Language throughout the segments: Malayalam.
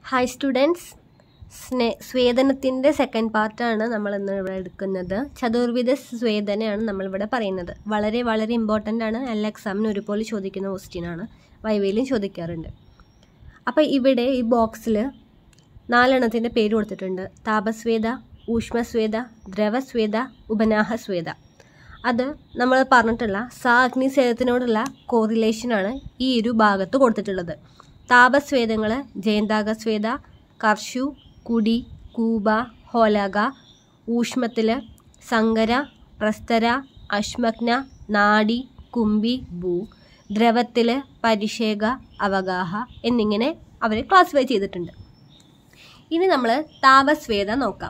Hi students, സ്വേദനത്തിൻ്റെ സെക്കൻഡ് പാർട്ടാണ് നമ്മൾ ഇന്ന് ഇവിടെ എടുക്കുന്നത്. ചതുർവിധ സ്വേദനയാണ് നമ്മളിവിടെ പറയുന്നത്. വളരെ വളരെ ഇമ്പോർട്ടൻ്റ് ആണ്. എല്ലാ എക്സാമിനും ഒരുപോലെ ചോദിക്കുന്ന ക്വസ്റ്റ്യനാണ്, വൈവയിലും ചോദിക്കാറുണ്ട്. അപ്പോൾ ഇവിടെ ഈ ബോക്സിൽ 4 എണ്ണത്തിൻ്റെ പേര് കൊടുത്തിട്ടുണ്ട്. താപസ്വേദ, ഊഷ്മസ്വേദ, ദ്രവസ്വേദ, ഉപനാഹസ്വേദ. അത് നമ്മൾ പറഞ്ഞിട്ടുള്ള അഗ്നിസ്വേദത്തിനോടുള്ള കോറിലേഷനാണ് ഈ ഒരു ഭാഗത്ത് കൊടുത്തിട്ടുള്ളത്. താപസ്വേദങ്ങൾ ജയന്താകസ്വേദ, കർഷു, കുടി, കൂബ, ഹോലക. ഊഷ്മത്തിൽ സങ്കര, പ്രസ്തര, അശ്മഗ്ന, നാഡി, കുംഭി, ഭൂ. ദ്രവത്തിൽ പരിഷേക, അവഗാഹ എന്നിങ്ങനെ അവർ ക്ലാസിഫൈ ചെയ്തിട്ടുണ്ട്. ഇനി നമ്മൾ താപസ്വേദ നോക്കാം.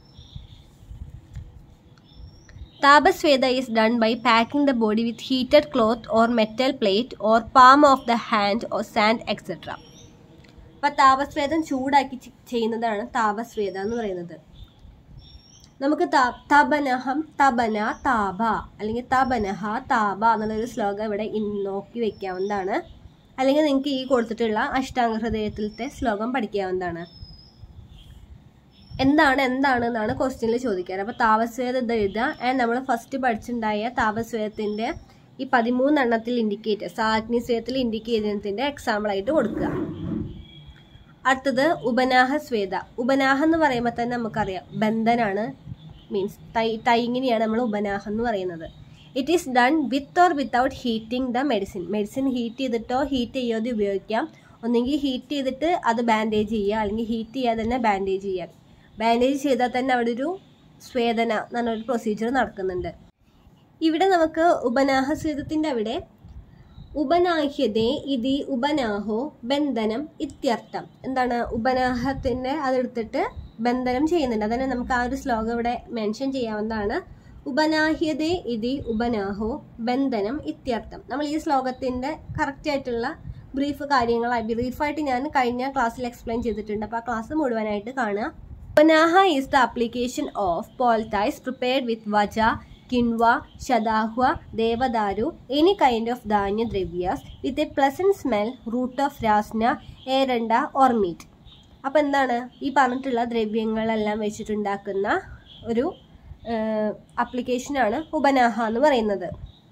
Tapasveda is done by packing the body with heated cloth or metal plate or palm of the hand or sand etc. അപ്പോൾ താപസ്വേദം ചൂടാക്കി ചെയ്യുന്നതാണ് താപസ്വേദ എന്ന് പറയുന്നത്. നമുക്ക് തപനഹം, തപന, താപ അല്ലെങ്കിൽ തപനഹ, താപ എന്നുള്ളൊരു ശ്ലോകം ഇവിടെ നോക്കി വയ്ക്കാവുന്നതാണ്. അല്ലെങ്കിൽ നിങ്ങൾക്ക് ഈ കൊടുത്തിട്ടുള്ള അഷ്ടാംഗ ഹൃദയത്തിലത്തെ ശ്ലോകം പഠിക്കാവുന്നതാണ്. എന്താണ് എന്നാണ് ക്വസ്റ്റ്യനിൽ ചോദിക്കാറ്. അപ്പോൾ താപസ്വേദ എഴുതുക. ആൻഡ് നമ്മൾ ഫസ്റ്റ് പഠിച്ചിട്ടുണ്ടായ താപസ്വേദത്തിൻ്റെ ഈ 13 എണ്ണത്തിൽ ഇൻഡിക്കേറ്റ് അഗ്നിസ്വേദത്തിൽ ഇൻഡിക്കേറ്റ് ചെയ്യുന്നതിൻ്റെ എക്സാമ്പിളായിട്ട് കൊടുക്കുക. അടുത്തത് ഉപനാഹസ്വേദ. ഉപനാഹം എന്ന് പറയുമ്പോൾ തന്നെ നമുക്കറിയാം ബന്ധനാണ്, മീൻസ് തൈങ്ങിനെയാണ് നമ്മൾ ഉപനാഹം എന്ന് പറയുന്നത്. It is done with or without heating the medicine heat ചെയ്തിട്ടോ ഹീറ്റ് ചെയ്യാതെ ഉപയോഗിക്കാം. ഒന്നെങ്കിൽ ഹീറ്റ് ചെയ്തിട്ട് അത് ബാൻഡേജ് ചെയ്യുക, അല്ലെങ്കിൽ ഹീറ്റ് ചെയ്യാതെ തന്നെ ബാൻഡേജ് ചെയ്യുക. ബാൻഡേജ് ചെയ്താൽ തന്നെ അവിടെ ഒരു സ്വേദന എന്ന് പറഞ്ഞൊരു പ്രൊസീജിയർ നടക്കുന്നുണ്ട്. ഇവിടെ നമുക്ക് ഉപനാഹസ്വേദത്തിൻ്റെ അവിടെ ഉപനാഹ്യതേ ഇതി ഉപനാഹോ ബന്ധനം ഇത്യർത്ഥം. എന്താണ് ഉപനാഹത്തിൻ്റെ അതെടുത്തിട്ട് ബന്ധനം ചെയ്യുന്നുണ്ട്. അതന്നെ നമുക്ക് ആ ഒരു ശ്ലോകം ഇവിടെ മെൻഷൻ ചെയ്യാവുന്നതാണ്. ഉപനാഹ്യതേ ഇതി ഉപനാഹോ ബന്ധനം ഇത്യർത്ഥം. നമ്മൾ ഈ ശ്ലോകത്തിൻ്റെ കറക്റ്റായിട്ടുള്ള ബ്രീഫായിട്ട് ഞാൻ കഴിഞ്ഞ ക്ലാസ്സിൽ എക്സ്പ്ലെയിൻ ചെയ്തിട്ടുണ്ട്. അപ്പോൾ ആ ക്ലാസ് മുഴുവനായിട്ട് കാണുക. Upanaha is the application of poultice prepared with vaja, quinoa, shadahua, devadaru, any kind of dhanya dravyas with a pleasant smell, root of rasna, eranda or meat. അപ്പോൾ എന്താണ് ഈ പറഞ്ഞിട്ടുള്ള ദ്രവ്യങ്ങളെല്ലാം വെച്ചിട്ടുണ്ടാക്കുന്ന ഒരു ആപ്ലിക്കേഷനാണ് ഉപനാഹ എന്ന് പറയുന്നത്.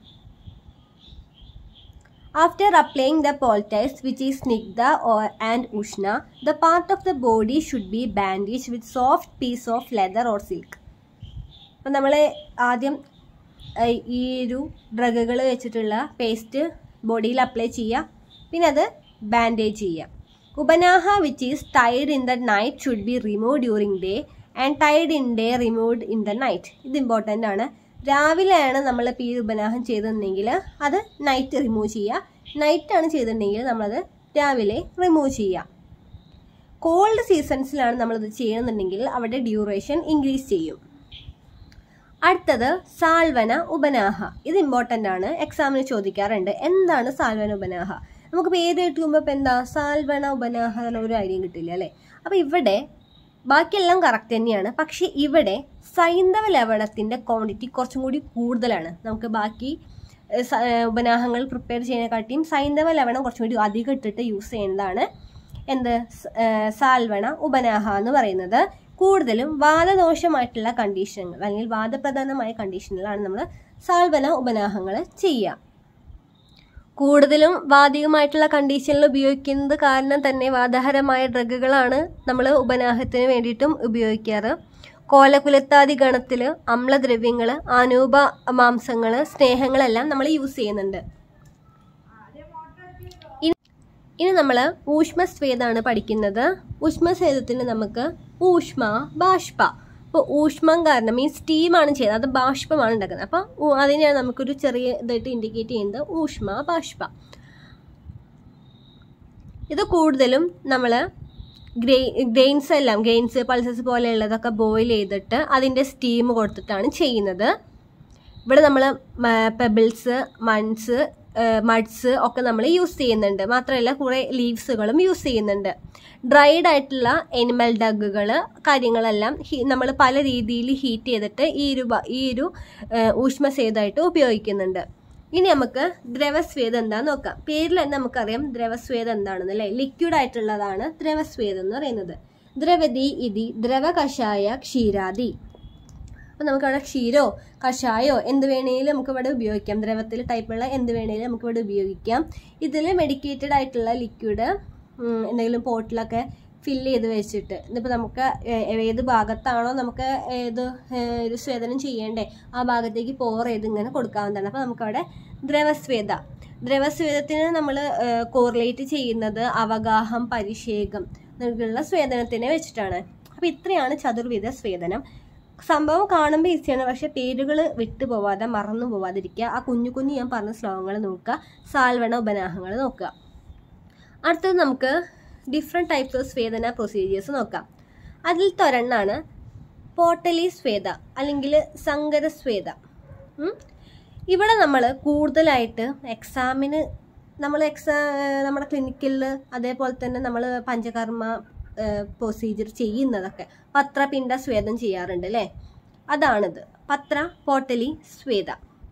After applying the poultice, which is snigdha and ushna, the part of the body should be bandaged with soft piece of leather or silk. അപ്പം നമ്മൾ ആദ്യം ഈ ഒരു ഡ്രഗുകൾ വെച്ചിട്ടുള്ള പേസ്റ്റ് ബോഡിയിൽ അപ്ലൈ ചെയ്യുക, പിന്നെ അത് ബാൻഡേജ് ചെയ്യുക. ഉപനാഹ which is tied in the night should be remove during day and tied in day removed in the night. ഇത് ഇമ്പോർട്ടൻ്റ് ആണ്. രാവിലെയാണ് നമ്മൾ ഈ ഉപനാഹം ചെയ്തിട്ടുണ്ടെങ്കിൽ അത് നൈറ്റ് റിമൂവ് ചെയ്യുക. നൈറ്റാണ് ചെയ്തിട്ടുണ്ടെങ്കിൽ നമ്മളത് രാവിലെ റിമൂവ് ചെയ്യുക. കോൾഡ് സീസൺസിലാണ് നമ്മളത് ചെയ്യണമെന്നുണ്ടെങ്കിൽ അവിടെ ഡ്യൂറേഷൻ ഇൻക്രീസ് ചെയ്യും. അടുത്തത് സാൽവന ഉപനാഹ. ഇത് ഇമ്പോർട്ടൻ്റ് ആണ്, എക്സാമിന് ചോദിക്കാറുണ്ട്. എന്താണ് സാൽവന ഉപനാഹ? നമുക്ക് പേര് കിട്ടുമ്പോൾ ഇപ്പം എന്താ സാൽവന ഉപനാഹ ഒരു ഐഡിയ കിട്ടില്ല അല്ലേ? അപ്പോൾ ഇവിടെ ബാക്കിയെല്ലാം കറക്റ്റ് തന്നെയാണ്. പക്ഷേ ഇവിടെ സൈന്ധവ ലവണത്തിൻ്റെ ക്വാണ്ടിറ്റി കുറച്ചും കൂടി കൂടുതലാണ്. നമുക്ക് ബാക്കി ഉപനാഹങ്ങൾ പ്രിപ്പയർ ചെയ്യുന്നതിനെക്കാട്ടിയും സൈന്ധവ ലവണം കുറച്ചും കൂടി അധികം ഇട്ടിട്ട് യൂസ് ചെയ്യുന്നതാണ് സാൽവണ ഉപനാഹ എന്ന് പറയുന്നത്. കൂടുതലും വാദദോഷമായിട്ടുള്ള കണ്ടീഷനുകൾ അല്ലെങ്കിൽ വാദപ്രധാനമായ കണ്ടീഷനിലാണ് നമ്മൾ സാൽവന ഉപനാഹങ്ങൾ ചെയ്യുക. കൂടുതലും വാദികമായിട്ടുള്ള കണ്ടീഷനിൽ ഉപയോഗിക്കുന്നത് കാരണം തന്നെ വാദഹരമായ ഡ്രഗുകളാണ് നമ്മൾ ഉപനാഹത്തിന് വേണ്ടിയിട്ടും ഉപയോഗിക്കാറ്. കോലകുലത്താദി ഗണത്തിൽ അമ്ലദ്രവ്യങ്ങൾ, അനൂപ മാംസങ്ങൾ, സ്നേഹങ്ങളെല്ലാം നമ്മൾ യൂസ് ചെയ്യുന്നുണ്ട്. ഇനി നമ്മൾ ഊഷ്മസ്വേദമാണ് പഠിക്കുന്നത്. ഊഷ്മസ്വേദത്തിന് നമുക്ക് ഊഷ്മ, ബാഷ്പ. അപ്പോൾ ഊഷ്മം കാരണം മീൻസ് സ്റ്റീമാണ് ചെയ്യുന്നത്, അത് ബാഷ്പമാണ് ഉണ്ടാക്കുന്നത്. അപ്പോൾ അതിനെയാണ് നമുക്കൊരു ചെറിയ ഇതായിട്ട് ഇൻഡിക്കേറ്റ് ചെയ്യുന്നത് ഊഷ്മ, ബാഷ്പ. ഇത് കൂടുതലും നമ്മൾ ഗ്രെയിൻസ് പൾസസ് പോലെയുള്ളതൊക്കെ ബോയിൽ ചെയ്തിട്ട് അതിൻ്റെ സ്റ്റീം കൊടുത്തിട്ടാണ് ചെയ്യുന്നത്. ഇവിടെ നമ്മൾ പെബിൾസ്, മഡ്സ് ഒക്കെ നമ്മൾ യൂസ് ചെയ്യുന്നുണ്ട്. മാത്രമല്ല കുറേ ലീവ്സുകളും യൂസ് ചെയ്യുന്നുണ്ട്. ഡ്രൈഡ് ആയിട്ടുള്ള എനിമൽ ഡഗുകൾ കാര്യങ്ങളെല്ലാം നമ്മൾ പല രീതിയിൽ ഹീറ്റ് ചെയ്തിട്ട് ഈ ഒരു ഊഷ്മസ്വേദമായിട്ട് ഉപയോഗിക്കുന്നുണ്ട്. ഇനി നമുക്ക് ദ്രവസ്വേദം എന്താന്ന് നോക്കാം. പേരിൽ തന്നെ നമുക്കറിയാം ദ്രവസ്വേദം എന്താണെന്ന് അല്ലേ. ലിക്വിഡ് ആയിട്ടുള്ളതാണ് ദ്രവസ്വേദം എന്ന് പറയുന്നത്. ദ്രവതി ഇതി ദ്രവകഷായ ക്ഷീരാദി. അപ്പം നമുക്കവിടെ ക്ഷീരോ കഷായോ എന്ത് വേണമെങ്കിലും നമുക്കിവിടെ ഉപയോഗിക്കാം. ദ്രവത്തിൽ ടൈപ്പുള്ള എന്ത് വേണമെങ്കിലും നമുക്കിവിടെ ഉപയോഗിക്കാം. ഇതിൽ മെഡിക്കേറ്റഡ് ആയിട്ടുള്ള ലിക്വിഡ് എന്തെങ്കിലും പോട്ടിലൊക്കെ ഫില്ല് ചെയ്ത് വെച്ചിട്ട് ഇതിപ്പോൾ നമുക്ക് ഏത് ഭാഗത്താണോ നമുക്ക് ഏത് ഒരു സ്വേദനം ചെയ്യേണ്ടേ ആ ഭാഗത്തേക്ക് പോർ ചെയ്ത് ഇങ്ങനെ കൊടുക്കാവുന്നതാണ്. അപ്പോൾ നമുക്കവിടെ ദ്രവസ്വേദത്തിന് നമ്മൾ കോറിലേറ്റ് ചെയ്യുന്നത് അവഗാഹം, പരിഷേകം എന്നുള്ള സ്വേദനത്തിനെ വെച്ചിട്ടാണ്. അപ്പോൾ ഇത്രയാണ് ചതുർവിധ സ്വേദനം. സംഭവം കാണുമ്പോൾ ഈസിയാണ്, പക്ഷെ പേരുകൾ വിട്ടുപോവാതെ മറന്നു പോവാതിരിക്കുക. ആ കുഞ്ഞു കുഞ്ഞു ഞാൻ പറഞ്ഞ ശ്ലോകങ്ങൾ നോക്കുക, സാൽവണ ഉപനാഹങ്ങൾ നോക്കുക. അടുത്തത് നമുക്ക് ഡിഫറെൻറ്റ് ടൈപ്സ് ഓഫ് സ്വേദന പ്രൊസീജിയേഴ്സ് നോക്കാം. അതിലത്തെ ഒരെണ്ണമാണ് പോട്ടലി സ്വേദ അല്ലെങ്കിൽ സങ്കരസ്വേദ. ഇവിടെ നമ്മൾ കൂടുതലായിട്ട് എക്സാമിന് നമ്മുടെ ക്ലിനിക്കലിൽ അതേപോലെ തന്നെ നമ്മൾ പഞ്ചകർമ്മ പ്രൊസീജിയർ ചെയ്യുന്നതൊക്കെ പത്രപിണ്ട സ്വേദം ചെയ്യാറുണ്ട് അല്ലേ. അതാണിത് പത്ര പോട്ടലി സ്വേദ.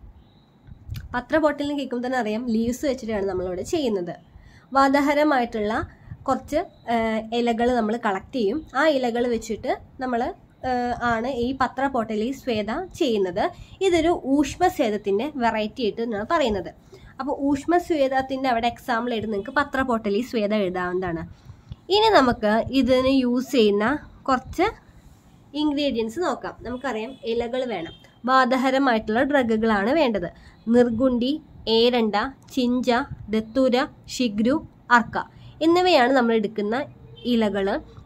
പത്ര പോട്ടലിന് കേൾക്കുമ്പോൾ തന്നെ അറിയാം ലീവ്സ് വെച്ചിട്ടാണ് നമ്മളിവിടെ ചെയ്യുന്നത്. വാതഹരമായിട്ടുള്ള കുറച്ച് ഇലകൾ നമ്മൾ കളക്ട് ചെയ്യും. ആ ഇലകൾ വെച്ചിട്ട് നമ്മൾ ആണ് ഈ പത്ര പോട്ടലി സ്വേദ ചെയ്യുന്നത്. ഇതൊരു ഊഷ്മസ്വേദത്തിൻ്റെ വെറൈറ്റി ആയിട്ട് എന്നാണ് പറയുന്നത്. അപ്പോൾ ഊഷ്മസ്വേദത്തിൻ്റെ അവിടെ എക്സാമ്പിൾ ആയിട്ട് നിങ്ങൾക്ക് പത്ര പോട്ടലി സ്വേദ എഴുതാവുന്നതാണ്. ഇനി നമുക്ക് ഇതിന് യൂസ് ചെയ്യുന്ന കുറച്ച് ഇൻഗ്രീഡിയൻസ് നോക്കാം. നമുക്കറിയാം ഇലകൾ വേണം, വാതഹരമായിട്ടുള്ള ഡ്രഗുകളാണ് വേണ്ടത്. നിർഗുണ്ടി, ഏരണ്ട, ചിഞ്ച, ദത്തൂര, ശിഗ്രു, അർക്ക എന്നിവയാണ് നമ്മൾ എടുക്കുന്ന ഇലകൾ.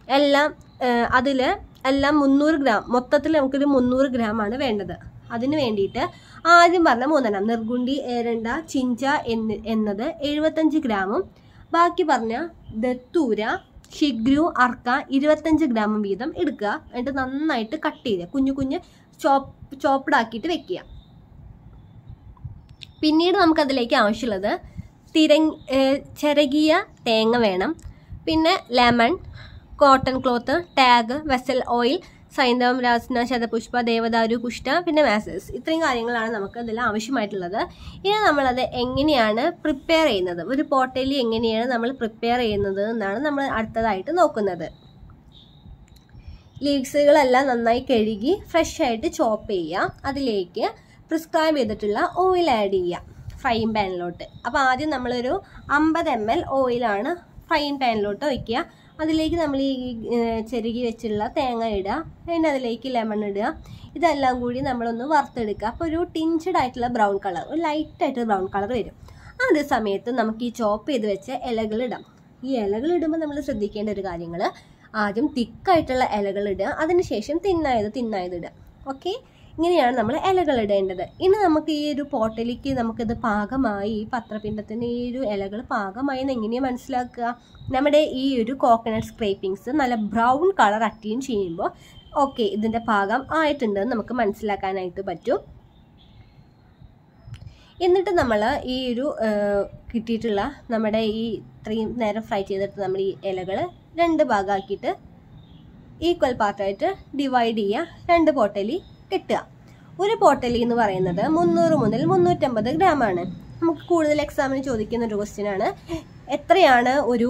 അതിൽ എല്ലാം 300 ഗ്രാം, മൊത്തത്തിൽ നമുക്കൊരു 300 ഗ്രാമാണ് വേണ്ടത്. അതിന് വേണ്ടിയിട്ട് ആദ്യം പറഞ്ഞ 3 നിർഗുണ്ടി, ഏരണ്ട, ചിഞ്ച എന്നത് 75 ഗ്രാമും ബാക്കി പറഞ്ഞ ദത്തൂര, ശിഗ്രു, അർക്ക 25 ഗ്രാമും വീതം എടുക്കുക. എന്നിട്ട് നന്നായിട്ട് കട്ട് ചെയ്ത് കുഞ്ഞു കുഞ്ഞ് ചോപ്പ്ഡാക്കിയിട്ട് വെക്കുക. പിന്നീട് നമുക്കതിലേക്ക് ആവശ്യമുള്ളത് ചിരകിയ തേങ്ങ വേണം, പിന്നെ lemon, cotton cloth, tag, vessel oil, സൈന്ധവം, രാസ്ന, ശതപുഷ്പ, ദേവദാരു, കുഷ്ഠ, പിന്നെ മാസസ്. ഇത്രയും കാര്യങ്ങളാണ് നമുക്ക് അതിൽ ആവശ്യമായിട്ടുള്ളത്. ഇനി നമ്മളത് എങ്ങനെയാണ് പ്രിപ്പയർ ചെയ്യുന്നത്, ഒരു പോട്ടലി എങ്ങനെയാണ് നമ്മൾ പ്രിപ്പയർ ചെയ്യുന്നത് എന്നാണ് നമ്മൾ അടുത്തതായിട്ട് നോക്കുന്നത്. ലീവ്സുകളെല്ലാം നന്നായി കഴുകി ഫ്രഷ് ആയിട്ട് ചോപ്പ് ചെയ്യുക. അതിലേക്ക് പ്രിസ്ക്രൈബ് ചെയ്തിട്ടുള്ള ഓയിൽ ആഡ് ചെയ്യുക ഫ്രൈയിങ് പാനിലോട്ട്. അപ്പോൾ ആദ്യം നമ്മളൊരു 50 ml ഓയിലാണ് ഫ്രൈയിങ് പാനിലോട്ട് ഒഴിക്കുക. അതിലേക്ക് നമ്മൾ ഈ ചെറുകി വെച്ചുള്ള തേങ്ങ ഇടുക, പിന്നെ അതിലേക്ക് ലെമൺ ഇടുക. ഇതെല്ലാം കൂടി നമ്മളൊന്ന് വറുത്തെടുക്കുക. അപ്പോൾ ഒരു ടിഞ്ചഡ് ആയിട്ടുള്ള ബ്രൗൺ കളർ, ഒരു ലൈറ്റായിട്ട് ബ്രൗൺ കളർ വരും. അതേ സമയത്ത് നമുക്ക് ഈ ചോപ്പ് ചെയ്ത് വെച്ച ഇലകൾ ഇടാം. ഈ ഇലകൾ ഇടുമ്പോൾ നമ്മൾ ശ്രദ്ധിക്കേണ്ട ഒരു കാര്യങ്ങൾ, ആദ്യം തിക്കായിട്ടുള്ള ഇലകൾ ഇടുക, അതിനുശേഷം തിന്നായത് ഇടുക. ഓക്കെ, ഇങ്ങനെയാണ് നമ്മൾ ഇലകൾ ഇടേണ്ടത്. ഇനി നമുക്ക് ഈ ഒരു പോട്ടലിക്ക് നമുക്കിത് പാകമായി, ഈ പത്രപിണ്ടത്തിന് ഈ ഒരു ഇലകൾ പാകമായി എന്ന് എങ്ങനെയാണ് മനസ്സിലാക്കുക? നമ്മുടെ ഈ ഒരു കോക്കനട്ട് സ്ക്രേപ്പിങ്സ് നല്ല ബ്രൗൺ കളർ അറ്റൈൻ ചെയ്യുമ്പോൾ ഓക്കെ ഇതിൻ്റെ പാകം ആയിട്ടുണ്ടെന്ന് നമുക്ക് മനസ്സിലാക്കാനായിട്ട് പറ്റും. എന്നിട്ട് നമ്മൾ ഈ ഒരു കിട്ടിയിട്ടുള്ള നമ്മുടെ ഈ ഇത്രയും നേരം ഫ്രൈ ചെയ്തിട്ട് നമ്മൾ ഈ ഇലകൾ 2 ഭാഗമാക്കിയിട്ട് ഈക്വൽ പാർട്ടായിട്ട് ഡിവൈഡ് ചെയ്യുക. 2 പോട്ടലി കിട്ടുക. ഒരു പോട്ടലി എന്ന് പറയുന്നത് 300 മുതൽ 350 ഗ്രാമാണ്. നമുക്ക് കൂടുതൽ എക്സാമിന് ചോദിക്കുന്ന ഒരു ക്വസ്റ്റ്യൻ ആണ്, എത്രയാണ്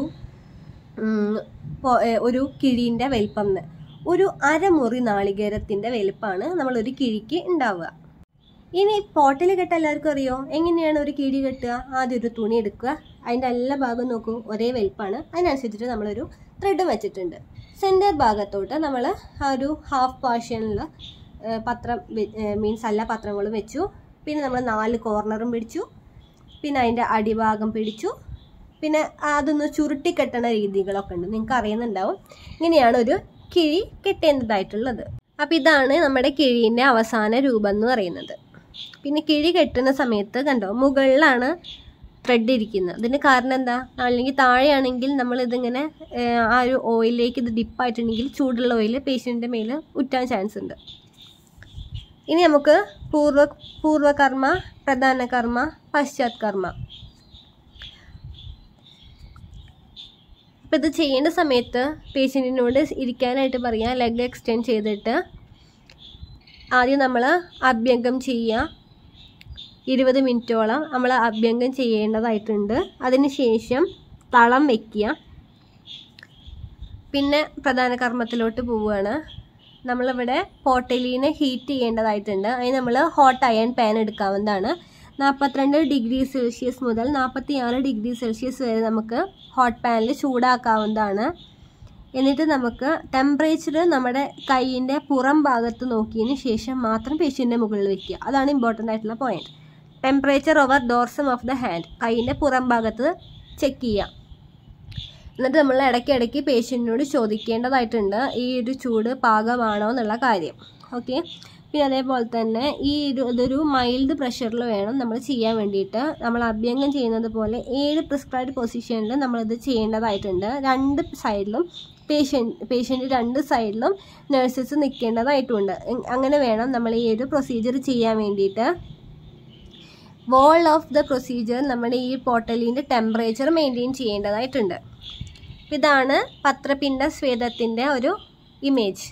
ഒരു കിഴീൻ്റെ വലിപ്പം എന്ന്. ഒരു അരമുറി നാളികേരത്തിൻ്റെ വലിപ്പമാണ് നമ്മളൊരു കിഴിക്ക് ഉണ്ടാവുക. ഇനി പോട്ടലി കെട്ട എല്ലാവർക്കും അറിയോ, എങ്ങനെയാണ് ഒരു കിഴി കെട്ടുക? ആദ്യം ഒരു തുണി എടുക്കുക, അതിൻ്റെ എല്ലാ ഭാഗവും നോക്കൂ ഒരേ വലിപ്പമാണ്. അതിനനുസരിച്ചിട്ട് നമ്മളൊരു ത്രെഡും വെച്ചിട്ടുണ്ട്. സെൻറ്റർ ഭാഗത്തോട്ട് നമ്മൾ ആ ഒരു ഹാഫ് പോർഷനിൽ പത്രം മീൻസ് എല്ലാ പത്രങ്ങളും വെച്ചു. പിന്നെ നമ്മൾ 4 കോർണറും പിടിച്ചു, പിന്നെ അതിൻ്റെ അടിഭാഗം പിടിച്ചു, പിന്നെ അതൊന്ന് ചുരുട്ടി കെട്ടണ രീതികളൊക്കെ ഉണ്ട്, നിങ്ങൾക്ക് അറിയുന്നുണ്ടാവും. ഇങ്ങനെയാണ് ഒരു കിഴി കെട്ടേണ്ടതായിട്ടുള്ളത്. അപ്പോൾ ഇതാണ് നമ്മുടെ കിഴീൻ്റെ അവസാന രൂപം എന്ന് പറയുന്നത്. പിന്നെ കിഴി കെട്ടുന്ന സമയത്ത് കണ്ടോ മുകളിലാണ് ത്രെഡ് ഇരിക്കുന്നത്. ഇതിന് കാരണം എന്താ, അല്ലെങ്കിൽ താഴെയാണെങ്കിൽ നമ്മളിതിങ്ങനെ ആ ഒരു ഓയിലിലേക്ക് ഇത് ഡിപ്പായിട്ടുണ്ടെങ്കിൽ ചൂടുള്ള ഓയിൽ പേഷ്യൻ്റെ മേൽ ഉറ്റാൻ ചാൻസ് ഉണ്ട്. ഇനി നമുക്ക് പൂർവകർമ്മ, പ്രധാന കർമ്മ, പശ്ചാത് കർമ്മ. അപ്പം ഇത് ചെയ്യേണ്ട സമയത്ത് പേഷ്യൻറ്റിനോട് ഇരിക്കാനായിട്ട് പറയാം. ലെഗ് എക്സ്റ്റെൻഡ് ചെയ്തിട്ട് ആദ്യം നമ്മൾ അഭ്യംഗം ചെയ്യുക, 20 മിനിറ്റോളം നമ്മൾ അഭ്യംഗം ചെയ്യേണ്ടതായിട്ടുണ്ട്. അതിനുശേഷം തളം വയ്ക്കുക. പിന്നെ പ്രധാന കർമ്മത്തിലോട്ട് പോവുകയാണ്. നമ്മളിവിടെ പോട്ടലീനെ ഹീറ്റ് ചെയ്യേണ്ടതായിട്ടുണ്ട്. അതിന് നമ്മൾ ഹോട്ട് അയൺ പാൻ എടുക്കാവുന്നതാണ്. 42 ഡിഗ്രി സെൽഷ്യസ് മുതൽ 46 ഡിഗ്രി സെൽഷ്യസ് വരെ നമുക്ക് ഹോട്ട് പാനിൽ ചൂടാക്കാവുന്നതാണ്. എന്നിട്ട് നമുക്ക് ടെമ്പറേച്ചർ നമ്മുടെ കൈയിൻ്റെ പുറം ഭാഗത്ത് നോക്കിയതിന് ശേഷം മാത്രം പേഷ്യൻ്റെ മുകളിൽ വയ്ക്കുക. അതാണ് ഇമ്പോർട്ടൻ്റ് ആയിട്ടുള്ള point. Temperature over dorsum of the hand, കൈയിൻ്റെ പുറം ഭാഗത്ത് ചെക്ക് ചെയ്യുക. എന്നിട്ട് നമ്മൾ ഇടയ്ക്കിടയ്ക്ക് പേഷ്യൻറ്റിനോട് ചോദിക്കേണ്ടതായിട്ടുണ്ട് ഈ ഒരു ചൂട് പാകമാണോ എന്നുള്ള കാര്യം. ഓക്കെ. പിന്നെ അതേപോലെ തന്നെ ഇതൊരു മൈൽഡ് പ്രഷറിൽ വേണം നമ്മൾ ചെയ്യാൻ വേണ്ടിയിട്ട്. നമ്മൾ അഭ്യംഗം ചെയ്യുന്നത് പോലെ 7 പ്രിസ്ക്രൈബ്ഡ് പൊസിഷനിൽ നമ്മളിത് ചെയ്യേണ്ടതായിട്ടുണ്ട്. 2 സൈഡിലും പേഷ്യൻ്റ് 2 സൈഡിലും നഴ്സസ് നിൽക്കേണ്ടതായിട്ടുണ്ട്. അങ്ങനെ വേണം നമ്മൾ ഈ ഒരു പ്രൊസീജിയർ ചെയ്യാൻ വേണ്ടിയിട്ട്. വോൾ ഓഫ് ദ പ്രൊസീജിയർ നമ്മുടെ ഈ പോട്ടലീൻ്റെ ടെമ്പറേച്ചർ മെയിൻറ്റെയിൻ ചെയ്യേണ്ടതായിട്ടുണ്ട്. ഇതാണ് പത്രപിണ്ഡ സ്വേദത്തിൻ്റെ ഒരു ഇമേജ്.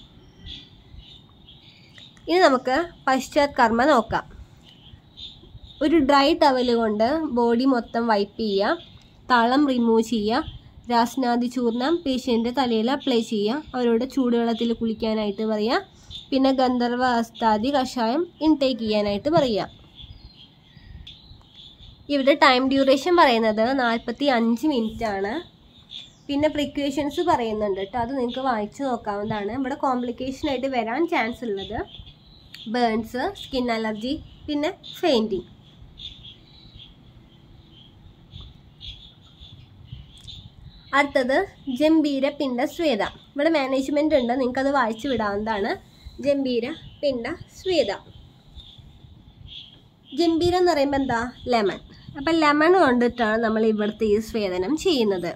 ഇനി നമുക്ക് പശ്ചാത്കർമ്മ നോക്കാം. ഒരു ഡ്രൈ ടവൽ കൊണ്ട് ബോഡി മൊത്തം വൈപ്പ് ചെയ്യുക. തളം റിമൂവ് ചെയ്യുക. രാസ്നാദി ചൂർണം പേഷ്യൻ്റെ തലയിൽ അപ്ലൈ ചെയ്യുക. അവരോട് ചൂടുവെള്ളത്തിൽ കുളിക്കാനായിട്ട് പറയുക. പിന്നെ ഗന്ധർവ അസ്താദി കഷായം ഇൻടേക്ക് ചെയ്യാനായിട്ട് പറയുക. ഇവിടെ ടൈം ഡ്യൂറേഷൻ പറയുന്നത് 45 മിനിറ്റ് ആണ്. പിന്നെ പ്രിക്വേഷൻസ് പറയുന്നുണ്ട് കേട്ടോ, അത് നിങ്ങൾക്ക് വായിച്ചു നോക്കാവുന്നതാണ്. ഇവിടെ കോംപ്ലിക്കേഷൻ ആയിട്ട് വരാൻ ചാൻസ് ഉള്ളത് ബേൺസ്, സ്കിൻ അലർജി, പിന്നെ ഫെയിൻറ്റിങ്. അടുത്തത് ജംബീര പിണ്ഡ സ്വേദ. ഇവിടെ മാനേജ്മെന്റ് ഉണ്ട്, നിങ്ങൾക്കത് വായിച്ചു വിടാവുന്നതാണ്. ജംബീര പിണ്ഡ സ്വേദ. ജംബീര എന്ന് പറയുമ്പോൾ എന്താ? ലെമൺ. അപ്പം ലെമൺ കൊണ്ടിട്ടാണ് നമ്മൾ ഇവിടുത്തെ ഈ സ്വേദനം ചെയ്യുന്നത്.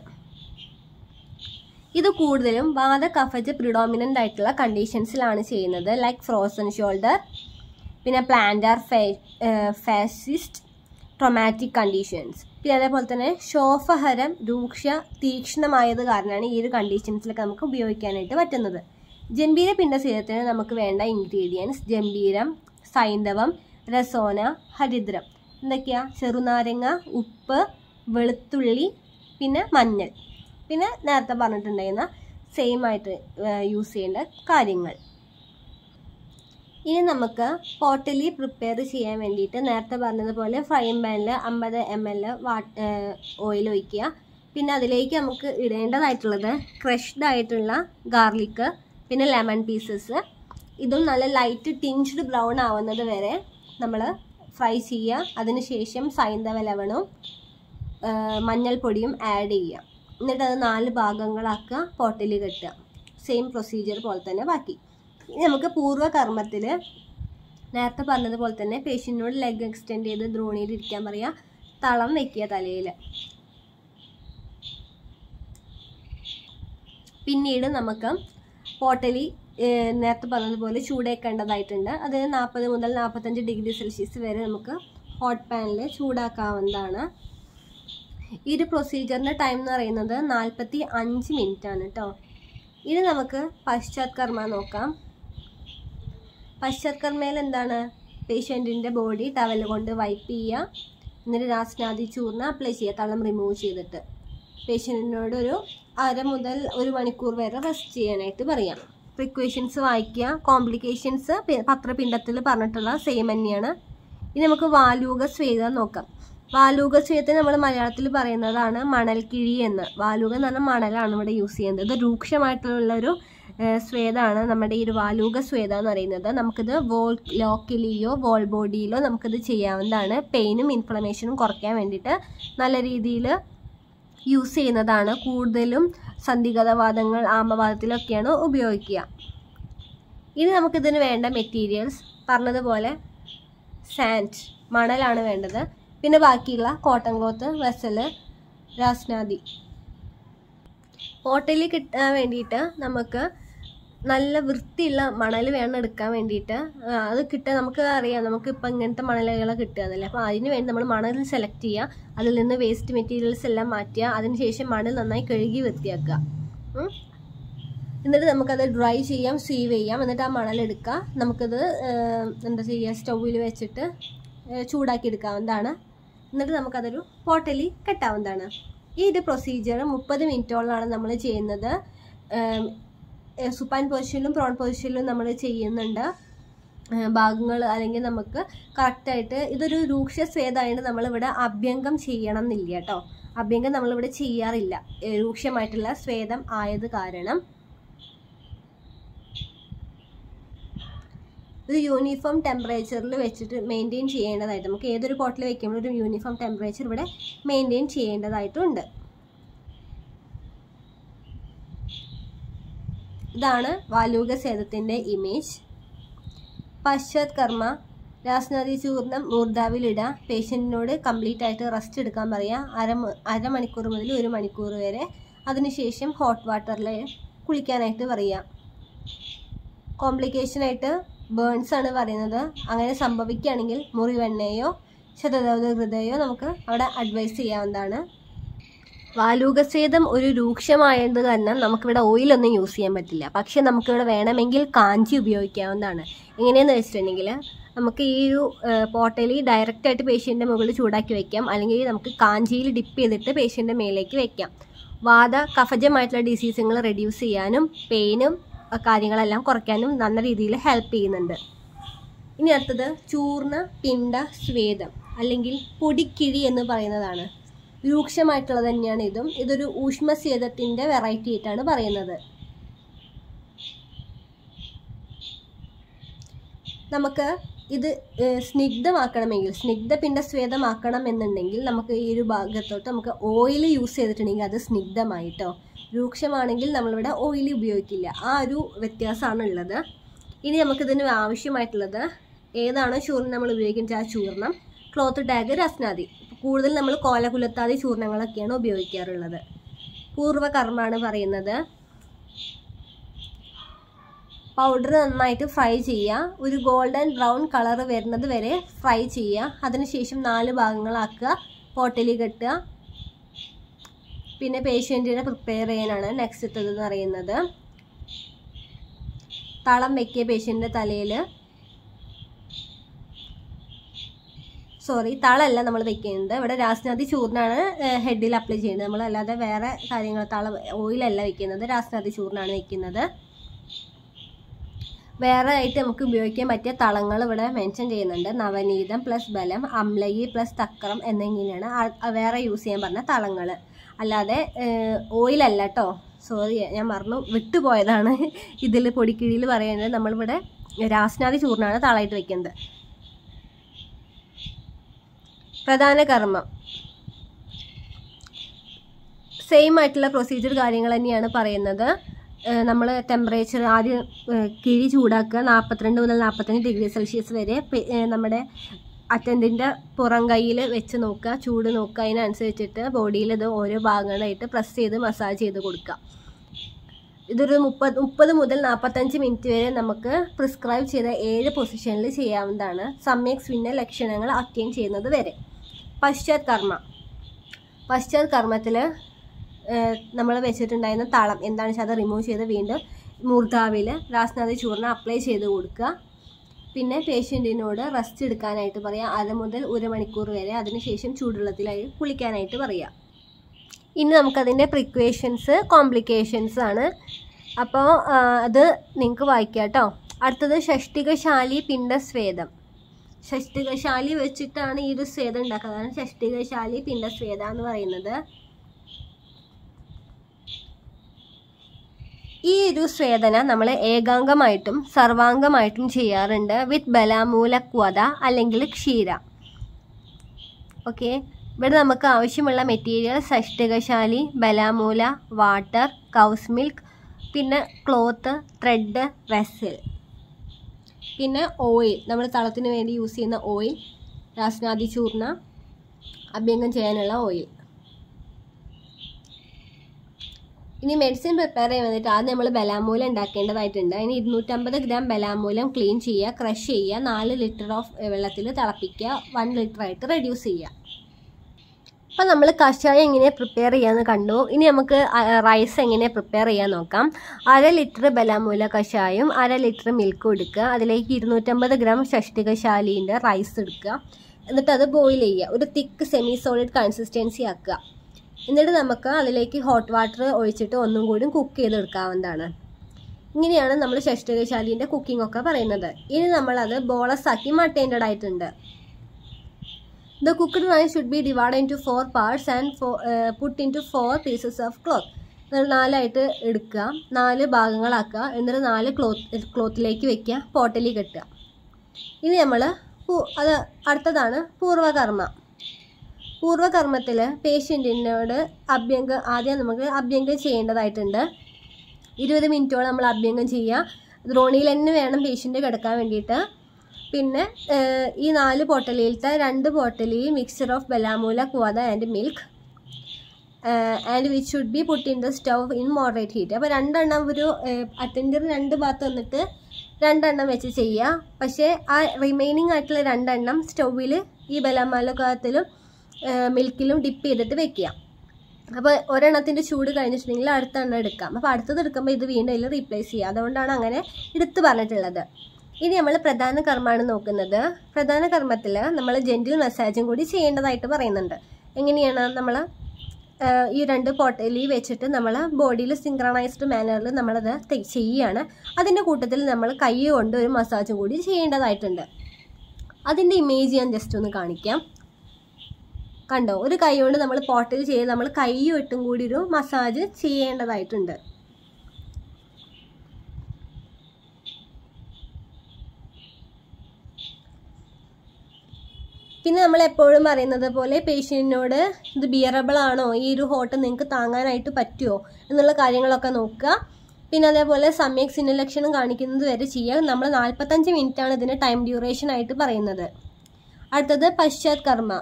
ഇത് കൂടുതലും വാത കഫജ പ്രിഡോമിനൻ്റ് ആയിട്ടുള്ള കണ്ടീഷൻസിലാണ് ചെയ്യുന്നത്. ലൈക്ക് ഫ്രോസൺ ഷോൾഡർ, പിന്നെ പ്ലാന്റാർ ഫാസിസ്റ്റ് ട്രോമാറ്റിക് കണ്ടീഷൻസ്. പിന്നെ അതേപോലെ തന്നെ ശോഫഹരം തീക്ഷ്ണമായത് കാരണമാണ് ഈ ഒരു കണ്ടീഷൻസിലൊക്കെ നമുക്ക് ഉപയോഗിക്കാനായിട്ട് പറ്റുന്നത്. ജംബീര പിണ്ഡസ്വേദത്തിന് നമുക്ക് വേണ്ട ഇൻഗ്രീഡിയൻസ് ജംബീരം, സൈന്ധവം, രസോന, ഹരിദ്രം. എന്തൊക്കെയാ? ചെറുനാരങ്ങ, ഉപ്പ്, വെളുത്തുള്ളി, പിന്നെ മഞ്ഞൾ. പിന്നെ നേരത്തെ പറഞ്ഞിട്ടുണ്ടായിരുന്ന സെയിം ആയിട്ട് യൂസ് ചെയ്യേണ്ട കാര്യങ്ങൾ. ഇനി നമുക്ക് പോട്ടലി പ്രിപ്പയർ ചെയ്യാൻ വേണ്ടിയിട്ട് നേരത്തെ പറഞ്ഞതുപോലെ ഫ്രൈയിങ് പാനിൽ 50 ml ഓയിൽ ഒഴിക്കുക. പിന്നെ അതിലേക്ക് നമുക്ക് ഇടേണ്ടതായിട്ടുള്ളത് ക്രഷ്ഡ് ആയിട്ടുള്ള ഗാർലിക്ക്, പിന്നെ ലെമൺ പീസസ്. ഇതും നല്ല ലൈറ്റ് ടിഞ്ച്ഡ് ബ്രൗൺ ആവുന്നത് വരെ നമ്മൾ ഫ്രൈ ചെയ്യുക. അതിനുശേഷം സൈന്ധവ ലവണവും മഞ്ഞൾപ്പൊടിയും ആഡ് ചെയ്യുക. എന്നിട്ട് അത് 4 ഭാഗങ്ങളാക്കുക, പോട്ടലി കെട്ടുക. സെയിം പ്രൊസീജിയർ പോലെ തന്നെ ബാക്കി. ഇനി നമുക്ക് പൂർവ്വകർമ്മത്തിൽ നേരത്തെ പറഞ്ഞതുപോലെ തന്നെ പേഷ്യൻറ്റിനോട് ലെഗ് എക്സ്റ്റെൻഡ് ചെയ്ത് ദ്രോണിയിൽ ഇരിക്കാൻ പറയുക. തളം വയ്ക്കുക തലയിൽ. പിന്നീട് നമുക്ക് പോട്ടലി നേരത്തെ പറഞ്ഞതുപോലെ ചൂടേക്കേണ്ടതായിട്ടുണ്ട്. അത് 40 മുതൽ 45 ഡിഗ്രി സെൽഷ്യസ് വരെ നമുക്ക് ഹോട്ട് പാനിൽ ചൂടാക്കാവുന്നതാണ്. ഈ ഒരു പ്രൊസീജിയറിൻ്റെ ടൈം എന്ന് പറയുന്നത് 45 മിനിറ്റ് ആണ് കേട്ടോ. ഇനി നമുക്ക് പശ്ചാത്കർമ്മ നോക്കാം. പശ്ചാത്കർമ്മയിൽ എന്താണ്? പേഷ്യൻറ്റിൻ്റെ ബോഡി ടവൽ കൊണ്ട് വൈപ്പ് ചെയ്യുക. എന്നിട്ട് രാസ്നാദി ചൂർണ അപ്ലൈ ചെയ്യുക, തളം റിമൂവ് ചെയ്തിട്ട്. പേഷ്യൻറ്റിനോട് ഒരു 1/2 മുതൽ 1 മണിക്കൂർ വരെ റെസ്റ്റ് ചെയ്യാനായിട്ട് പറയാം. പ്രിക്വേഷൻസ് വായിക്കുക. കോംപ്ലിക്കേഷൻസ് പത്രപിണ്ഡത്തിൽ പറഞ്ഞിട്ടുള്ള സെയിം തന്നെയാണ്. ഇനി നമുക്ക് വാലൂക സ്വേദം നോക്കാം. വാലൂക സ്വേദത്തിന് നമ്മൾ മലയാളത്തിൽ പറയുന്നതാണ് മണൽക്കിഴി എന്ന്. വാലൂക എന്ന് പറഞ്ഞാൽ മണലാണ് ഇവിടെ യൂസ് ചെയ്യുന്നത്. ഇത് രൂക്ഷമായിട്ടുള്ളൊരു സ്വേദമാണ് നമ്മുടെ ഈ ഒരു വാലൂക സ്വേദ എന്ന് പറയുന്നത്. നമുക്കിത് ലോക്കലിയോ വോൾ ബോഡിയിലോ നമുക്കിത് ചെയ്യാവുന്നതാണ്. പെയിനും ഇൻഫ്ലമേഷനും കുറയ്ക്കാൻ വേണ്ടിയിട്ട് നല്ല രീതിയിൽ യൂസ് ചെയ്യുന്നതാണ്. കൂടുതലും സന്ധിഗതവാദങ്ങൾ, ആമവാദത്തിലൊക്കെയാണ് ഉപയോഗിക്കുക. ഇനി നമുക്കിതിന് വേണ്ട മെറ്റീരിയൽസ് പറഞ്ഞതുപോലെ സാൻഡ്, മണലാണ് വേണ്ടത്. പിന്നെ ബാക്കിയുള്ള കോട്ടൺ ക്ലോത്ത്, വെസല്, രാസ്നാദി. പോട്ടലി കിട്ടാൻ വേണ്ടിയിട്ട് നമുക്ക് നല്ല വൃത്തിയുള്ള മണൽ വേണം എടുക്കാൻ വേണ്ടിയിട്ട്. അത് കിട്ടാൻ നമുക്ക് അറിയാം, നമുക്കിപ്പോൾ ഇങ്ങനത്തെ മണലുകൾ കിട്ടുകയെന്നല്ലേ. അപ്പോൾ അതിന് വേണ്ടി നമ്മൾ മണൽ സെലക്ട് ചെയ്യുക. അതിൽ നിന്ന് വേസ്റ്റ് മെറ്റീരിയൽസ് എല്ലാം മാറ്റുക. അതിനുശേഷം മണൽ നന്നായി കഴുകി വൃത്തിയാക്കുക. എന്നിട്ട് നമുക്കത് ഡ്രൈ ചെയ്യാം, സീവ് ചെയ്യാം. എന്നിട്ട് ആ മണലെടുക്കുക. നമുക്കത് എന്താ ചെയ്യുക, സ്റ്റൗവിൽ വെച്ചിട്ട് ചൂടാക്കി എടുക്കാവുന്നതാണ്. എന്നിട്ട് നമുക്കതൊരു പോട്ടലി കെട്ടാവുന്നതാണ്. ഈ ഒരു പ്രൊസീജിയർ 30 മിനിറ്റോളമാണ് നമ്മൾ ചെയ്യുന്നത്. സുപ്പാൻ പൊസിഷനിലും പ്രോൺ പൊസിഷനിലും നമ്മൾ ചെയ്യുന്നുണ്ട് ഭാഗങ്ങൾ. അല്ലെങ്കിൽ നമുക്ക് കറക്റ്റായിട്ട് ഇതൊരു രൂക്ഷ സ്വേദമായിട്ട് നമ്മളിവിടെ അഭ്യംഗം ചെയ്യണം എന്നില്ല കേട്ടോ. അഭ്യംഗം നമ്മളിവിടെ ചെയ്യാറില്ല രൂക്ഷമായിട്ടുള്ള സ്വേദം ആയത് കാരണം. ഒരു യൂണിഫോം ടെമ്പറേച്ചറിൽ വെച്ചിട്ട് മെയിൻറ്റെയിൻ ചെയ്യേണ്ടതായിട്ട്, നമുക്ക് ഏതൊരു പോട്ടിൽ വെക്കുമ്പോൾ ഒരു യൂണിഫോം ടെമ്പറേച്ചർ ഇവിടെ മെയിൻറ്റെയിൻ ചെയ്യേണ്ടതായിട്ടുണ്ട്. ഇതാണ് വാലൂക സ്വേദത്തിൻ്റെ ഇമേജ്. പശ്ചാത് കർമ്മ, രാസ്നാദി ചൂർണം മൂർധാവിലിടുക, പേഷ്യൻറ്റിനോട് കംപ്ലീറ്റ് ആയിട്ട് റെസ്റ്റ് എടുക്കാൻ പറയുക, അരമണിക്കൂർ മുതൽ 1 മണിക്കൂർ വരെ. അതിനുശേഷം ഹോട്ട് വാട്ടറിൽ കുളിക്കാനായിട്ട് പറയുക. കോംപ്ലിക്കേഷനായിട്ട് ബേൺസ് ആണ് പറയുന്നത്. അങ്ങനെ സംഭവിക്കുകയാണെങ്കിൽ മുറിവെണ്ണയോ ശതദൗതഹൃദയോ നമുക്ക് അവിടെ അഡ്വൈസ് ചെയ്യാവുന്നതാണ്. വാലൂകസ്വേദം ഒരു രൂക്ഷമായത് കാരണം നമുക്കിവിടെ ഓയിലൊന്നും യൂസ് ചെയ്യാൻ പറ്റില്ല. പക്ഷെ നമുക്കിവിടെ വേണമെങ്കിൽ കാഞ്ചി ഉപയോഗിക്കാവുന്നതാണ്. എങ്ങനെയെന്ന് വെച്ചിട്ടുണ്ടെങ്കിൽ നമുക്ക് ഈ ഒരു പോട്ടലി ഡയറക്റ്റായിട്ട് പേഷ്യൻ്റെ മുകളിൽ ചൂടാക്കി വെക്കാം, അല്ലെങ്കിൽ നമുക്ക് കാഞ്ചിയിൽ ഡിപ്പ് ചെയ്തിട്ട് പേഷ്യൻ്റെ മേലേക്ക് വെക്കാം. വാത കഫജമായിട്ടുള്ള ഡിസീസുകൾ റെഡ്യൂസ് ചെയ്യാനും പെയിനും കാര്യങ്ങളെല്ലാം കുറയ്ക്കാനും നല്ല രീതിയിൽ ഹെൽപ്പ് ചെയ്യുന്നുണ്ട്. ഇനി അടുത്തത് ചൂർണ പിണ്ട സ്വേദം അല്ലെങ്കിൽ പൊടിക്കിഴി എന്ന് പറയുന്നതാണ്. രൂക്ഷമായിട്ടുള്ളത് തന്നെയാണ് ഇതും. ഇതൊരു ഊഷ്മസ്വേദത്തിൻ്റെ വെറൈറ്റി ആയിട്ടാണ് പറയുന്നത്. നമുക്ക് ഇത് സ്നിഗ്ധമാക്കണമെങ്കിൽ, സ്നിഗ്ധപിണ്ഡസ്വേദമാക്കണം എന്നുണ്ടെങ്കിൽ നമുക്ക് ഈ ഒരു ഭാഗത്തോട്ട് നമുക്ക് ഓയിൽ യൂസ് ചെയ്തിട്ടുണ്ടെങ്കിൽ അത് സ്നിഗ്ധമായിട്ടോ. രൂക്ഷമാണെങ്കിൽ നമ്മളിവിടെ ഓയിൽ ഉപയോഗിക്കില്ല. ആ ഒരു വ്യത്യാസമാണ് ഉള്ളത്. ഇനി നമുക്കിതിന് ആവശ്യമായിട്ടുള്ളത് ഏതാണോ ചൂർണം നമ്മൾ ഉപയോഗിക്കുന്നത് ആ ചൂർണം, ക്ലോത്ത് ടാഗ്, രസ്നാദി. കൂടുതൽ നമ്മൾ കോലകുലത്താദി ചൂർണങ്ങളൊക്കെയാണ് ഉപയോഗിക്കാറുള്ളത്. പൂർവ്വകർമ്മമാണ് പറയുന്നത്. പൗഡർ നന്നായിട്ട് ഫ്രൈ ചെയ്യുക, ഒരു ഗോൾഡൻ ബ്രൗൺ കളർ വരുന്നത് വരെ ഫ്രൈ ചെയ്യുക. അതിനുശേഷം 4 ഭാഗങ്ങളാക്കുക, പോട്ടലി കെട്ടുക. പിന്നെ പേഷ്യൻറ്റിനെ പ്രിപ്പയർ ചെയ്യാനാണ് നെക്സ്റ്റ് എന്ന് പറയുന്നത്. തളം വെക്കിയ പേഷ്യൻ്റെ തലയിൽ, തളമല്ല നമ്മൾ വെക്കുന്നത്, ഇവിടെ രാസ്നാദി ചൂർണ്ണാണ് ഹെഡിൽ അപ്ലൈ ചെയ്യുന്നത്. നമ്മൾ അല്ലാതെ വേറെ കാര്യങ്ങൾ ഓയിലല്ല വെക്കുന്നത്, രാസ്നാദി ചൂർണ്ണാണ് വെക്കുന്നത്. വേറെ ആയിട്ട് നമുക്ക് ഉപയോഗിക്കാൻ പറ്റിയ തളങ്ങൾ ഇവിടെ മെൻഷൻ ചെയ്യുന്നുണ്ട്. നവനീതം പ്ലസ് ബലം, അമ്ലയി പ്ലസ് തക്രം എന്നിങ്ങനെയാണ് വേറെ യൂസ് ചെയ്യാൻ പറഞ്ഞ തളങ്ങൾ. അല്ലാതെ ഓയിലല്ല കേട്ടോ. സോറി, ഞാൻ മറന്നു വിട്ടുപോയതാണ്. ഇതിൽ പൊടിക്കിഴിയിൽ പറയുന്നത് നമ്മളിവിടെ രാസ്നാദി ചൂർണ്ണാണ് തളമായിട്ട് വെക്കുന്നത്. പ്രധാന കർമ്മം സെയിം ആയിട്ടുള്ള പ്രൊസീജിയർ കാര്യങ്ങൾ തന്നെയാണ് പറയുന്നത്. നമ്മൾ ടെമ്പറേച്ചർ ആദ്യം കിഴി ചൂടാക്കുക, 42 മുതൽ 45 ഡിഗ്രി സെൽഷ്യസ് വരെ നമ്മുടെ അറ്റൻഡിൻ്റെ പുറം കൈയിൽ വെച്ച് നോക്കുക, ചൂട് നോക്കുക. അതിനനുസരിച്ചിട്ട് ബോഡിയിൽ ഇത് ഓരോ ഭാഗങ്ങളായിട്ട് പ്രസ് ചെയ്ത് മസാജ് ചെയ്ത് കൊടുക്കുക. ഇതൊരു 30 മുതൽ 45 മിനിറ്റ് വരെ നമുക്ക് പ്രിസ്ക്രൈബ് ചെയ്ത 7 പൊസിഷനിൽ ചെയ്യാവുന്നതാണ്, സമ്യക് സ്വിന്ന ലക്ഷണങ്ങൾ അറ്റൈൻ ചെയ്യുന്നത് വരെ. പശ്ചാത് കർമ്മത്തിൽ നമ്മൾ വെച്ചിട്ടുണ്ടായിരുന്ന തളം എന്താണെന്ന് വെച്ചാൽ അത് റിമൂവ് ചെയ്ത് വീണ്ടും മൂർധാവിൽ രാസ്നാദി ചൂർണ്ണ അപ്ലൈ ചെയ്ത് കൊടുക്കുക. പിന്നെ പേഷ്യൻറ്റിനോട് റെസ്റ്റ് എടുക്കാനായിട്ട് പറയുക, 1/2 മുതൽ 1 മണിക്കൂർ വരെ. അതിനുശേഷം ചൂടുവെള്ളത്തിലായി കുളിക്കാനായിട്ട് പറയുക. ഇനി നമുക്കതിൻ്റെ പ്രിക്വേഷൻസ്, കോംപ്ലിക്കേഷൻസ് ആണ്. അപ്പോൾ അത് നിങ്ങൾക്ക് വായിക്കാം കേട്ടോ. അടുത്തത് ഷഷ്ടികശാലി പിണ്ഡസ്വേദം. ഷഷ്ടികശാലി വെച്ചിട്ടാണ് ഈ ഒരു സ്വേദം ഉണ്ടാക്കുക. അതാണ് ഷഷ്ടികശാലി പിണ്ഡസ്വേദം എന്ന് പറയുന്നത്. ഈ ഒരു സ്വേദന നമ്മൾ ഏകാംഗമായിട്ടും സർവാംഗമായിട്ടും ചെയ്യാറുണ്ട്, വിത്ത് ബലാമൂലക്വത അല്ലെങ്കിൽ ക്ഷീര. ഓക്കെ, ഇവിടെ നമുക്ക് ആവശ്യമുള്ള മെറ്റീരിയൽ ഷഷ്ടികശാലി, ബലാമൂല, വാട്ടർ, കൗസ് മിൽക്ക്, പിന്നെ ക്ലോത്ത്, ത്രെഡ്, വെസൽ, പിന്നെ ഓയിൽ, നമ്മൾ തളത്തിന് വേണ്ടി യൂസ് ചെയ്യുന്ന ഓയിൽ, രാസ്നാദി ചൂർണ്ണ, അഭ്യംഗം ചെയ്യാനുള്ള ഓയിൽ. ഇനി മെഡിസിൻ പ്രിപ്പയർ ചെയ്യാൻ വേണ്ടിയിട്ട് ആദ്യം നമ്മൾ ബലാമൂലം ഉണ്ടാക്കേണ്ടതായിട്ടുണ്ട്. അതിന് 250 ഗ്രാം ബലാമൂലം ക്ലീൻ ചെയ്യുക, ക്രഷ് ചെയ്യുക, 4 ലിറ്റർ ഓഫ് വെള്ളത്തിൽ തിളപ്പിക്കുക, 1 ലിറ്റർ ആയിട്ട് റെഡ്യൂസ് ചെയ്യുക. അപ്പോൾ നമ്മൾ കഷായം എങ്ങനെ പ്രിപ്പയർ ചെയ്യാമെന്ന് കണ്ടു. ഇനി നമുക്ക് റൈസ് എങ്ങനെ പ്രിപ്പയർ ചെയ്യാൻ നോക്കാം. 1/2 ലിറ്റർ ബലാമൂല കഷായം, 1/2 ലിറ്റർ മിൽക്ക് എടുക്കുക. അതിലേക്ക് 250 ഗ്രാം ഷഷ്ടികശാലീൻ്റെ റൈസ് എടുക്കുക. എന്നിട്ട് അത് ബോയിൽ ചെയ്യുക. ഒരു തിക്ക് സെമി സോളിഡ് കൺസിസ്റ്റൻസി ആക്കുക. എന്നിട്ട് നമുക്ക് അതിലേക്ക് ഹോട്ട് വാട്ടർ ഒഴിച്ചിട്ട് ഒന്നും കൂടി കുക്ക് ചെയ്തെടുക്കാവുന്നതാണ്. ഇങ്ങനെയാണ് നമ്മൾ ഷഷ്ഠികശാലിൻ്റെ കുക്കിംഗ് ഒക്കെ പറയുന്നത്. ഇനി നമ്മളത് ബോളസ് ആക്കി മാറ്റേണ്ടതായിട്ടുണ്ട്. The cooked rice should be divided into 4 parts and put into 4 pieces of cloth. 4 എടുക്കുക, 4 ഭാഗങ്ങളാക്കുക, എന്നിട്ട് 4 ക്ലോത്തിലേക്ക് വെക്കുക, പോട്ടലി കെട്ടുക. ഇനി നമ്മൾ അത് അടുത്തതാണ് പൂർവ്വകർമ്മ. പൂർവ്വകർമ്മത്തിൽ പേഷ്യൻറ്റിനോട് ആദ്യം നമുക്ക് അഭ്യംഗം ചെയ്യേണ്ടതായിട്ടുണ്ട്. 20 മിനിറ്റോളം നമ്മൾ അഭ്യംഗം ചെയ്യുക. ദ്രോണിയിൽ തന്നെ വേണം പേഷ്യൻ്റ് കിടക്കാൻ വേണ്ടിയിട്ട്. പിന്നെ ഈ 4 പോട്ടലിയിലത്തെ 2 പോട്ടലി മിക്സ്ചർ ഓഫ് ബലാമൂല, കുവാദ and milk and which should be put in the stove in moderate heat. അപ്പോൾ 2 എണ്ണം ഒരു അറ്റൻഡർ 2 ഭാഗത്ത് വന്നിട്ട് 2 എണ്ണം വെച്ച് ചെയ്യുക. പക്ഷേ ആ റിമൈനിങ് ആയിട്ടുള്ള 2 എണ്ണം സ്റ്റൗവിൽ ഈ ബലാമൂലത്തിലും മിൽക്കിലും ഡിപ്പ് ചെയ്തിട്ട് വെക്കുക. അപ്പോൾ ഒരെണ്ണത്തിൻ്റെ ചൂട് കഴിഞ്ഞിട്ടുണ്ടെങ്കിൽ അടുത്ത എണ്ണം എടുക്കാം. അപ്പോൾ അടുത്തത് എടുക്കുമ്പോൾ ഇത് വീണ്ടും അതിൽ റീപ്ലേസ് ചെയ്യുക. അതുകൊണ്ടാണ് അങ്ങനെ എടുത്ത് പറഞ്ഞിട്ടുള്ളത്. ഇനി നമ്മൾ പ്രധാന കർമ്മമാണ് നോക്കുന്നത്. പ്രധാന കർമ്മത്തിൽ നമ്മൾ ജെൻറ്റിൽ മസാജും കൂടി ചെയ്യേണ്ടതായിട്ട് പറയുന്നുണ്ട്. എങ്ങനെയാണ് നമ്മൾ ഈ 2 പോട്ടലി വെച്ചിട്ട് നമ്മൾ ബോഡിയിൽ സിങ്ക്രണൈസ്ഡ് മാനറിൽ നമ്മളത് ചെയ്യുകയാണ്. അതിൻ്റെ കൂട്ടത്തിൽ നമ്മൾ കൈ കൊണ്ട് ഒരു മസാജും കൂടി ചെയ്യേണ്ടതായിട്ടുണ്ട്. അതിൻ്റെ ഇമേജ് ഞാൻ ജസ്റ്റ് ഒന്ന് കാണിക്കാം. കണ്ടോ, ഒരു കൈ കൊണ്ട് നമ്മൾ പോട്ടൽ ചെയ്ത് നമ്മൾ കൈ ഇട്ടും കൂടി ഒരു മസാജ് ചെയ്യേണ്ടതായിട്ടുണ്ട്. പിന്നെ നമ്മൾ എപ്പോഴും പറയുന്നത് പോലെ പേഷ്യൻറ്റിനോട് ഇത് ബിയറബിൾ ആണോ, ഈ ഒരു ഹോട്ട് നിങ്ങൾക്ക് താങ്ങാനായിട്ട് പറ്റുമോ എന്നുള്ള കാര്യങ്ങളൊക്കെ നോക്കുക. പിന്നെ അതേപോലെ സമ്യക് സിന്നലക്ഷണം കാണിക്കുന്നത് വരെ ചെയ്യുക. നമ്മൾ 45 മിനിറ്റാണ് ഇതിന് ടൈം ഡ്യൂറേഷൻ ആയിട്ട് പറയുന്നത്. അടുത്തത് പശ്ചാത് കർമ്മ.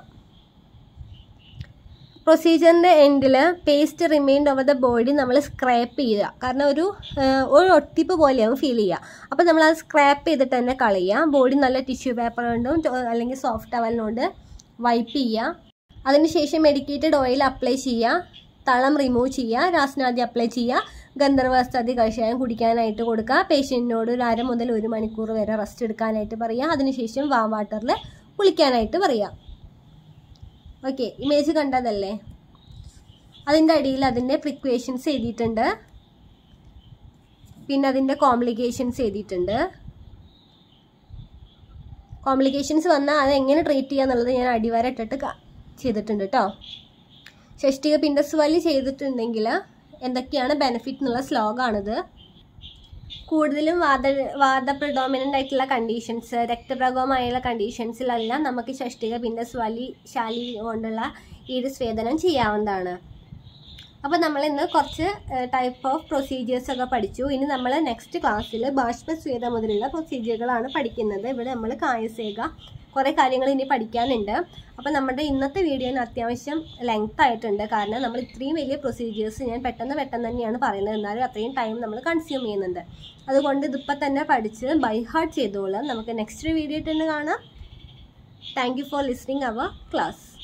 പ്രൊസീജിയറിൻ്റെ എൻഡിൽ paste remained over the body നമ്മൾ സ്ക്രാപ്പ് ചെയ്യുക. കാരണം ഒരു ഒട്ടിപ്പ് പോലെയാവും ഫീൽ ചെയ്യുക. അപ്പോൾ നമ്മളത് സ്ക്രാപ്പ് ചെയ്തിട്ട് തന്നെ കളയുക. ബോഡി നല്ല ടിഷ്യൂ പേപ്പർ കൊണ്ടും അല്ലെങ്കിൽ സോഫ്റ്റ് ടവലിനോട് വൈപ്പ് ചെയ്യുക. അതിനുശേഷം മെഡിക്കേറ്റഡ് ഓയിൽ അപ്ലൈ ചെയ്യുക, തളം റിമൂവ് ചെയ്യുക, രാസനാദി അപ്ലൈ ചെയ്യുക, ഗന്ധർവസ്താദി കഷായം കുടിക്കാനായിട്ട് കൊടുക്കുക. പേഷ്യൻറ്റിനോട് ഒരു 1/2 മുതൽ 1 മണിക്കൂർ വരെ റെസ്റ്റ് എടുക്കാനായിട്ട് പറയുക. അതിനുശേഷം വാം വാട്ടറിൽ കുളിക്കാനായിട്ട് പറയുക. ഓക്കെ, ഇമേജ് കണ്ടതല്ലേ? അതിൻ്റെ അടിയിൽ അതിൻ്റെ പ്രിക്വേഷൻസ് എഴുതിയിട്ടുണ്ട്, പിന്നെ അതിൻ്റെ കോംപ്ലിക്കേഷൻസ് എഴുതിയിട്ടുണ്ട്. കോംപ്ലിക്കേഷൻസ് വന്നാൽ അതെങ്ങനെ ട്രീറ്റ് ചെയ്യുക എന്നുള്ളത് ഞാൻ അടിവര ഇട്ടിട്ട് ചെയ്തിട്ടുണ്ട് കേട്ടോ. ഷഷ്ടിക പിണ്ടസ്വാലി ചെയ്തിട്ടുണ്ടെങ്കിൽ എന്തൊക്കെയാണ് ബെനിഫിറ്റ് എന്നുള്ള ശ്ലോകമാണിത്. കൂടുതലും വാദ പ്രിഡോമിനൻ്റ് ആയിട്ടുള്ള കണ്ടീഷൻസ്, രക്തപ്രകോപമായുള്ള കണ്ടീഷൻസിലെല്ലാം നമുക്ക് ഷഷ്ടിക പിണ്ടസ്വാലി കൊണ്ടുള്ള ഈ ഒരു സ്വേദനം ചെയ്യാവുന്നതാണ്. അപ്പോൾ നമ്മൾ ഇന്ന് കുറച്ച് ടൈപ്പ് ഓഫ് പ്രൊസീജിയേഴ്സ് ഒക്കെ പഠിച്ചു. ഇനി നമ്മൾ നെക്സ്റ്റ് ക്ലാസ്സിൽ ബാഷ്പസ്വേദ മുതലുള്ള പ്രൊസീജിയറുകളാണ് പഠിക്കുന്നത്. ഇവിടെ നമ്മൾ കായസേക കുറേ കാര്യങ്ങൾ ഇനി പഠിക്കാനുണ്ട്. അപ്പോൾ നമ്മുടെ ഇന്നത്തെ വീഡിയോന് അത്യാവശ്യം ലെങ്ത് ആയിട്ടുണ്ട്. കാരണം നമ്മൾ ഇത്രയും വലിയ പ്രൊസീജിയേഴ്സ് ഞാൻ പെട്ടെന്ന് തന്നെയാണ് പറയുന്നത്. എന്നാലും അത്രയും ടൈം നമ്മൾ കൺസ്യൂം ചെയ്യുന്നുണ്ട്. അതുകൊണ്ട് ഇതിപ്പോൾ തന്നെ പഠിച്ച് ബൈ ഹാർട്ട് ചെയ്തോളാം. നമുക്ക് നെക്സ്റ്റ് വീഡിയോ തന്നെ കാണാം. Thank you for listening our class.